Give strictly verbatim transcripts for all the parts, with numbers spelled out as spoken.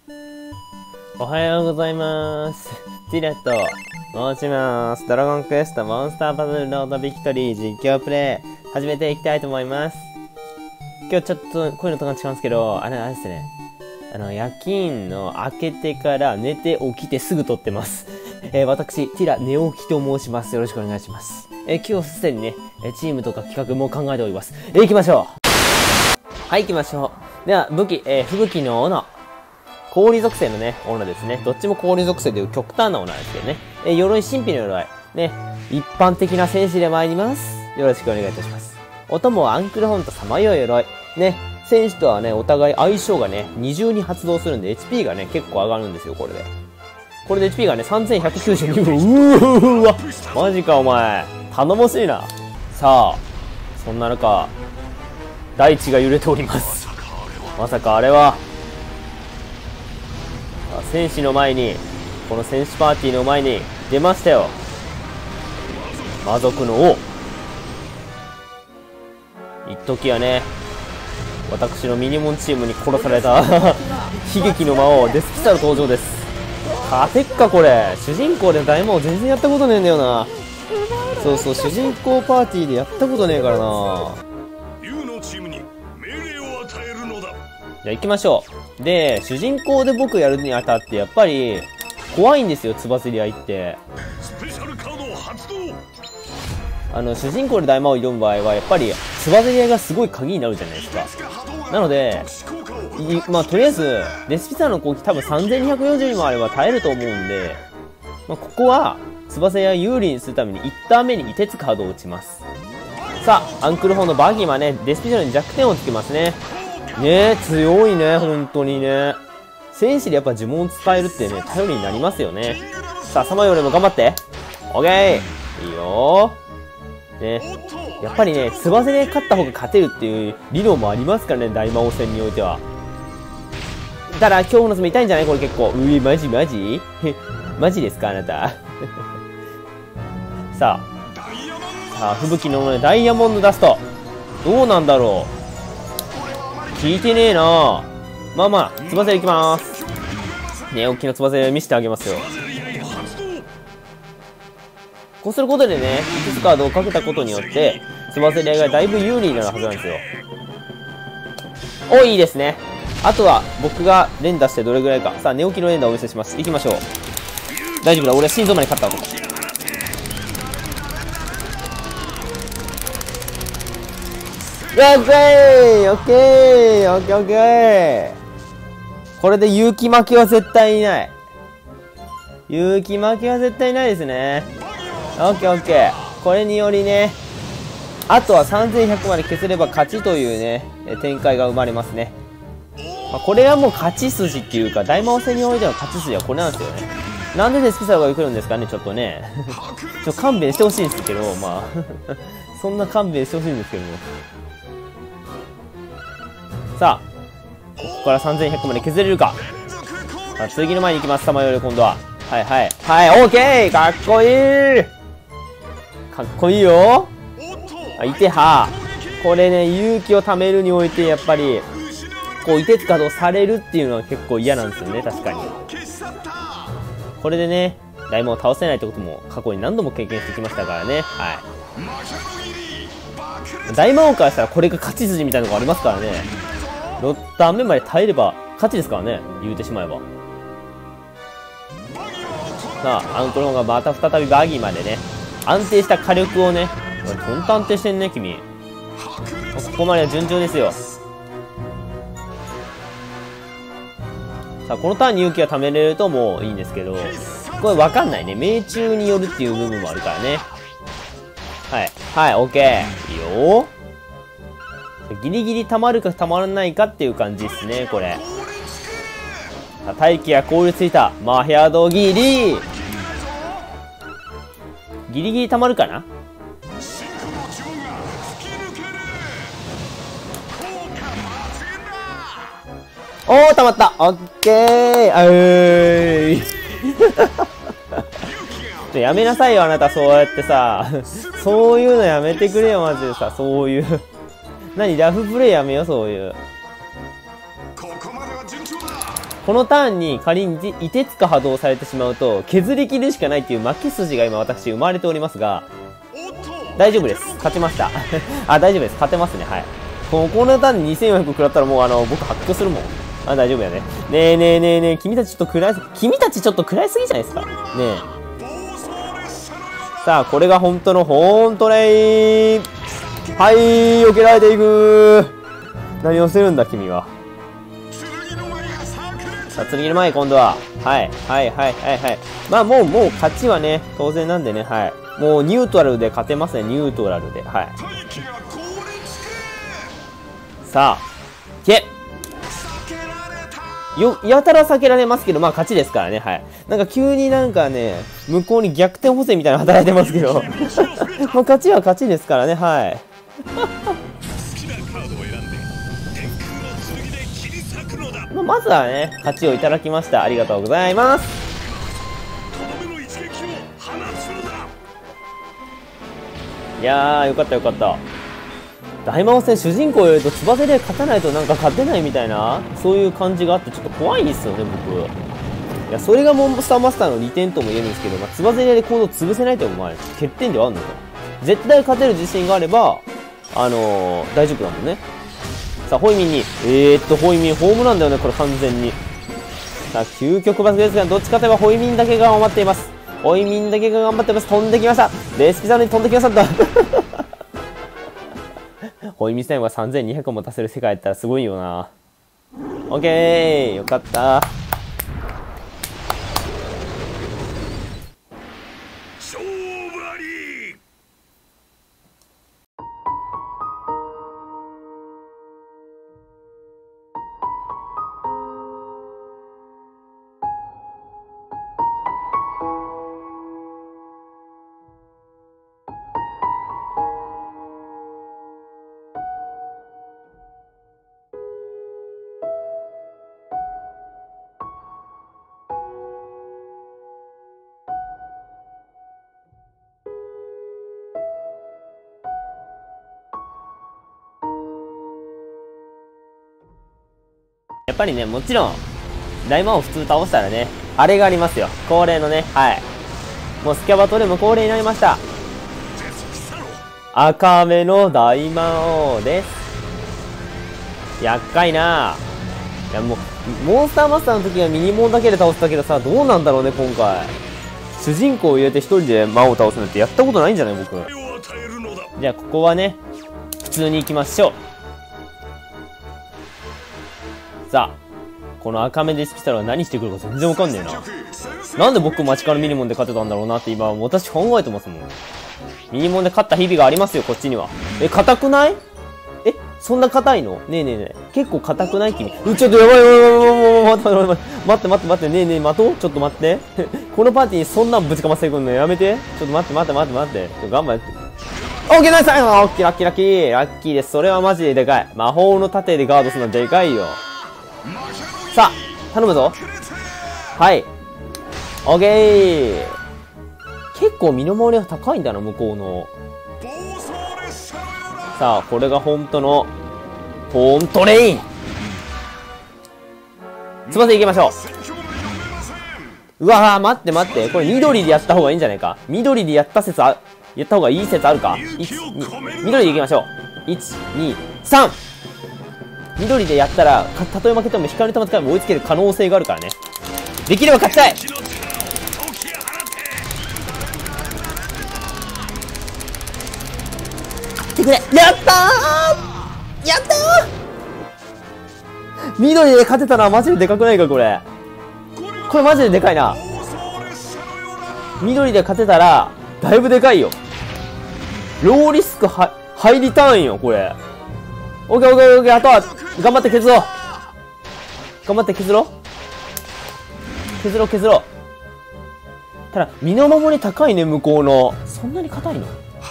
おはようございます。ティラと申します。ドラゴンクエストモンスターバトルロードビクトリー実況プレイ始めていきたいと思います。今日ちょっと声のトーン違うんですけど、あれあれですね。あの、夜勤の明けてから寝て起きてすぐ撮ってます。えー、私、ティラ寝起きと申します。よろしくお願いします。えー、今日すでにね、チームとか企画も考えております。えー、行きましょう。はい、行きましょう。では、武器、えー、吹雪の斧。氷属性のね、斧ですね。どっちも氷属性という極端な斧なんですけどね。えー、鎧、神秘の鎧。ね、一般的な戦士で参ります。よろしくお願いいたします。お供はアンクルホンとさまよい鎧。ね、戦士とはね、お互い相性がね、二重に発動するんで、エイチピー がね、結構上がるんですよ、これで。これで エイチピー がね、さんぜんひゃくきゅうじゅうにぶん。うーわ、マジかお前。頼もしいな。さあ、そんな中、大地が揺れております。まさかあれは、戦士の前に、この戦士パーティーの前に出ましたよ。魔族の王。一時はね、私のミニモンチームに殺された悲劇の魔王デスピサル登場です。勝てっかこれ。主人公で大魔王全然やったことねえんだよな。そうそう、主人公パーティーでやったことねえからな。じゃあ行きましょう。で、主人公で僕やるにあたってやっぱり怖いんですよ、つばぜり合いって。あの、主人公で大魔王を挑む場合はやっぱりつばぜり合いがすごい鍵になるじゃないですか。なので、まあとりあえずデスピサーの攻撃多分さんぜんにひゃくよんじゅうにもあれば耐えると思うんで、まあ、ここはつばぜり合いを有利にするためにいちターン目に凍てつカードを打ちます。さあ、アンクルホーンのバギーはね、デスピサーに弱点をつけますね。ねえ、強いね、本当にね。戦士でやっぱ呪文を使えるってね、頼りになりますよね。さあ、さまよりも頑張って。オッケー、いいよー。ね、やっぱりね、つばぜり合い勝った方が勝てるっていう理論もありますからね、大魔王戦においては。ただ、恐怖の爪痛いんじゃないこれ結構。うえ、マジマジマジですかあなた。さあ。さあ、吹雪のダイヤモンドダスト。どうなんだろう。効いてねえな。まあまあ、つばぜりいきまーす。ね、大きなつばぜり見せてあげますよ。こうすることでね、いつつカードをかけたことによって、つばぜり合いがだいぶ有利になるはずなんですよ。お、いいですね。あとは、僕が連打してどれぐらいか。さあ、寝起きの連打をお見せします。行きましょう。大丈夫だ、俺心臓まで勝った男。オッケーオッケーオッケーオッケー。これで勇気負けは絶対いない。勇気負けは絶対いないですね。オッケーオッケー。これによりね、あとはさんぜんひゃくまで削れば勝ちというね、展開が生まれますね。まあ、これはもう勝ち筋っていうか、大魔王戦においての勝ち筋はこれなんですよね。なんでデスピサルが来るんですかね、ちょっとね。ちょっと勘弁してほしいんですけど、まあ。そんな勘弁してほしいんですけども。さあ、ここからさんぜんひゃくまで削れるか。さあ、次の前に行きます、さまより今度は。はいはい。はい、オーケーかっこいいかっこいいよあ、いては。これね、勇気を貯めるにおいて、やっぱり、こう、いてつカードをされるっていうのは結構嫌なんですよね、確かに。これでね、大魔王を倒せないってことも過去に何度も経験してきましたからね。はい。大魔王からしたらこれが勝ち筋みたいなのがありますからね。ろくターン目まで耐えれば勝ちですからね、言うてしまえば。さあ、アンクロンがまた再びバギーまでね、安定した火力をね、ほんと安定してんね、君。ここまでは順調ですよ。さあ、このターンに勇気が貯めれるともういいんですけど、これわかんないね。命中によるっていう部分もあるからね。はい。はい、オッケー。いいよ。ギリギリ溜まるか溜まらないかっていう感じですね、これ。さあ、大気が凍りついた。マヒャドギリギリギリ溜まるかな。おー、溜まった。オッケー。あーい。ちょっとやめなさいよ、あなた。そうやってさ。そういうのやめてくれよ、マジでさ。そういう。何、ラフプレイやめよ、そういう。 このターンに仮に凍てつか波動されてしまうと、削り切るしかないっていう負け筋が今私生まれておりますが、大丈夫です。勝ちました。あ、大丈夫です。勝てますね。はい。ここのターンににせんよんひゃく食らったらもうあの、僕発狂するもん。あ、大丈夫やね。ねえねえねえねえ、君たちちょっと暗い、君たちちょっと暗いすぎじゃないですか。ねえ。さあ、これが本当のホーントレイン。はい、避けられていく。何をするんだ、君は。さあ、次の前、今度は。はい、はい、はい、はい、はい。まあ、もう、もう、勝ちはね、当然なんでね、はい。もう、ニュートラルで勝てますね、ニュートラルで。はい。さあ、けよ、やたら避けられますけど、まあ、勝ちですからね、はい。なんか、急になんかね、向こうに逆転補正みたいなの働いてますけど。まあ、勝ちは勝ちですからね、はい。まあ、まずはね、勝ちをいただきました。ありがとうございます。いやー、よかったよかった。大魔王戦主人公よりとつばぜで勝たないとなんか勝てないみたいな、そういう感じがあってちょっと怖いんですよね、僕。いや、それがモンスターマスターの利点とも言えるんですけど、まあ、つばぜで行動を潰せないというのもまあ欠点ではあるのか。絶対勝てる自信があれば、あのー、大丈夫だもんね。さあ、ホイミンに、えーっと、ホイミン、ホームランだよね、これ完全に。さあ、究極バスですが、どっちかといえばホイミンだけが頑張っています。ホイミンだけが頑張っています。飛んできました。レースキザルに飛んできました。ホイミンタイムがさんぜんにひゃくも出せる世界やったらすごいよな。オッケー、よかった。やっぱりね、もちろん、大魔王普通倒したらね、あれがありますよ。恒例のね、はい。もうスキャバトでも恒例になりました。赤目の大魔王です。厄介な。いやもう、モンスターマスターの時はミニモンだけで倒したけどさ、どうなんだろうね、今回。主人公を入れて一人で魔王を倒すなんてやったことないんじゃない僕。じゃあ、ここはね、普通に行きましょう。さあ、この赤目デスピタルは何してくるか全然わかんねえな。なんで僕マチカルミニモンで勝てたんだろうなって今私考えてますもん。ミニモンで勝った日々がありますよ、こっちには。え、硬くない？え、そんな硬いの？ねえねえねえ。結構硬くない君。う、ちょっとやばいやばいやばいやばいやばい。待って待って待って待って待って。ねえねえ、待とう？ちょっと待って。このパーティーにそんなんぶちかませてくんのやめて。ちょっと待って待って待って待って。ちょっと頑張って。オッケーナイス！オッケーラッキーラッキーラッキーです。それはマジででかい。魔法の盾でガードするのでかいよ。さあ、頼むぞ。はい。オッケー。結構身の回りが高いんだな、向こうの。さあ、これが本当の、ホーントレイン。つばせ行きましょう。うわー、待って待って。これ緑でやった方がいいんじゃないか。緑でやった説あ、やった方がいい説あるか。いち、に、緑で行きましょう。いち、に、さん。緑でやったら、たとえ負けても光の玉使えば追いつける可能性があるからね。できれば勝ちたい。ってくれ。やったーやったー緑で勝てたのはマジででかくないかこれ。これマジででかいな。緑で勝てたら、だいぶでかいよ。ローリスクハイリターンよ、これ。オッケーオッケーオッケー、あとは、頑張って削ろう。頑張って削ろう。削ろう削ろう。ただ、身の守り高いね、向こうの。そんなに硬いの？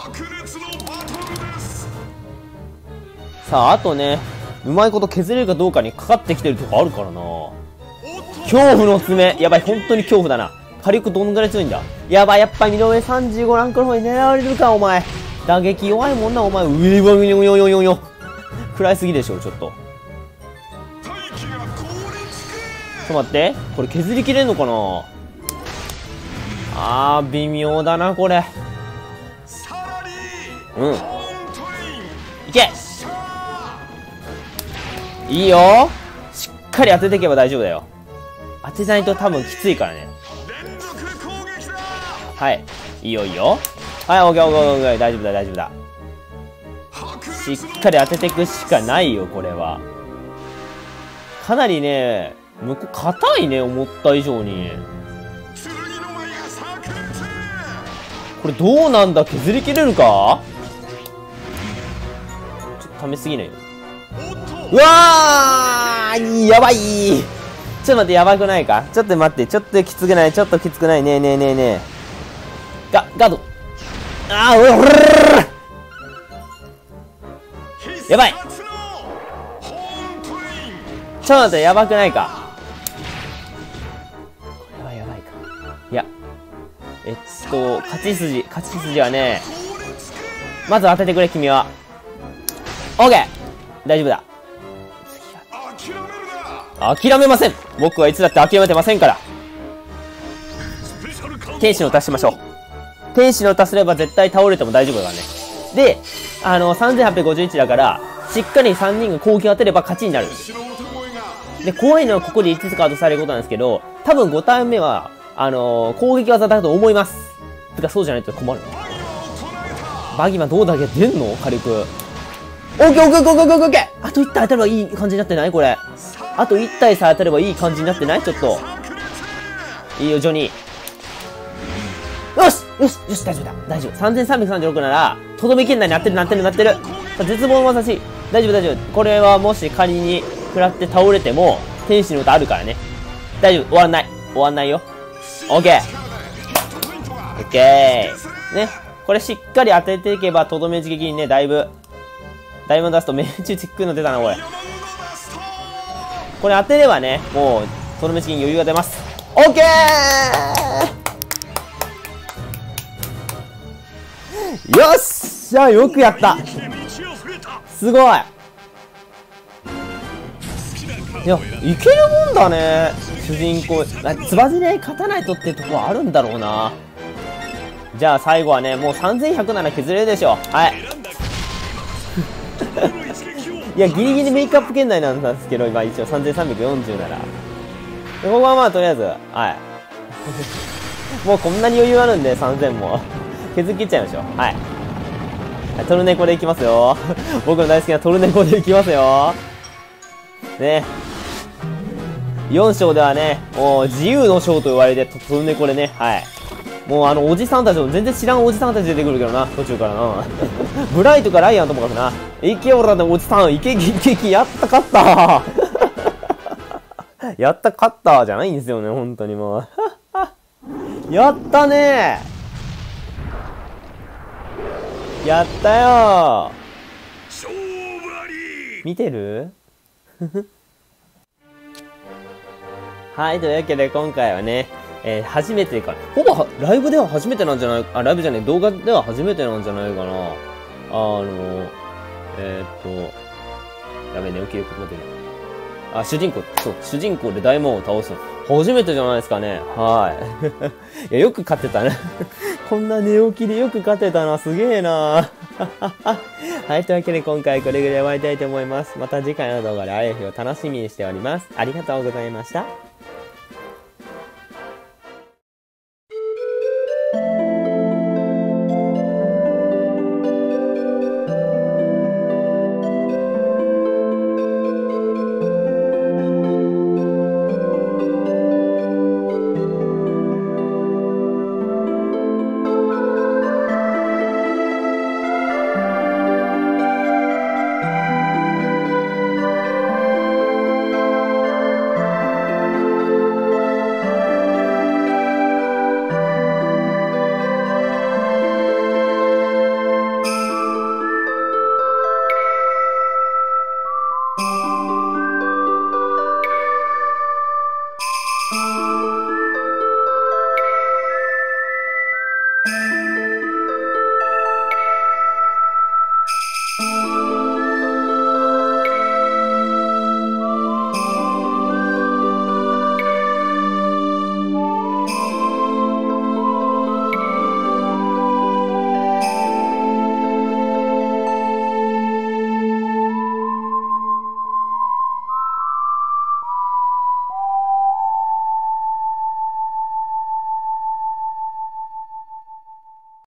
さあ、あとね、うまいこと削れるかどうかにかかってきてるとこあるからな。恐怖の爪。やばい、本当に恐怖だな。火力どんぐらい強いんだ。やばい、やっぱり身の上さんじゅうごランクの方に狙われるか、お前。打撃弱いもんな、お前。うえわよよよよよ。暗いすぎでしょ、ちょっと。 と待って。これ削りきれんのかな。あー、微妙だな、これ。うん。いけ。いいよ。しっかり当てていけば大丈夫だよ。当てないと多分きついからね。はい。いいよ、いいよ。はい、オッケーオッケーオッケー。大丈夫だ、大丈夫だ。しっかり当てていくしかないよ、これは。かなりね、向こう、硬いね、思った以上に。これどうなんだ、削りきれるか。ちょっとためすぎないよ。うわー、やばい。ちょっと待って、やばくないか。ちょっと待って、ちょっときつくない、ちょっときつくない。ねえねえねえねえ。ガ、ガード。あー、うわ、やばい。ちょっと待って、やばくないか。これはやばいか。いや。えっと、勝ち筋、勝ち筋はね、まず当ててくれ、君は。オッケー、大丈夫だ。諦めません。僕はいつだって諦めてませんから。天使の歌しましょう。天使の歌すれば絶対倒れても大丈夫だからね。で、あの、さんぜんはっぴゃくごじゅういちだから、しっかりさんにんが攻撃を当てれば勝ちになる。で、怖いのはここでいつつカードされることなんですけど、多分ごターン目は、あのー、攻撃技だと思います。てか、そうじゃないと困る。バギマどうだけ出んの軽く。オッケーオッケーオッケーオッケーオッケー。あといち体当たればいい感じになってないこれ。あといち体さえ当たればいい感じになってない。ちょっと。いいよ、ジョニー。よしよしよし、大丈夫だ。大丈夫。さんぜんさんびゃくさんじゅうろくなら、とどめ圏内になってるなってるなってる。絶望の技し。大丈夫大丈夫。これはもし仮に食らって倒れても、天使の歌あるからね。大丈夫。終わらない。終わんないよ。オッケー。オッケー。ね。これしっかり当てていけば、とどめ撃にね、だいぶ。ダイヤモンドダスト、命中チックの出たな、これ。これ当てればね、もう、とどめ撃に余裕が出ます。オッケー。よっしゃ、よくやった。すごい。いや、いけるもんだね。主人公。つばぜで勝たないとってとこあるんだろうな。じゃあ最後はね、もうさんぜんひゃくなら削れるでしょ。はい。いや、ギリギリメイクアップ圏内なんですけど、今一応さんぜんさんびゃくよんじゅうなら。ここはまあとりあえず、はい。もうこんなに余裕あるんで、さんぜんも。削り切っちゃいましょう。はい。トルネコでいきますよ。僕の大好きなトルネコでいきますよ。ね。よん章ではね、もう自由の章と言われて、トルネコでね、はい。もうあのおじさんたちも全然知らんおじさんたち出てくるけどな、途中からな。ブライトかライアンともかくな。いけおらでおじさん、いけいけいけ、やった勝ったやった勝ったじゃないんですよね、本当にもう。やったねー。やったよー。見てるはい、というわけで今回はね、えー、初めてか、ほぼはライブでは初めてなんじゃない、あ、ライブじゃねえ、動画では初めてなんじゃないかな。あの、えー、っと、やべえ、寝起きでここまで。あ、主人公、そう、主人公で大魔王を倒すの。初めてじゃないですかね。はい。いや、よく勝てたね。こんな寝起きでよく勝てたな。すげえな。はい、というわけで今回これぐらい終わりたいと思います。また次回の動画で会える日を楽しみにしております。ありがとうございました。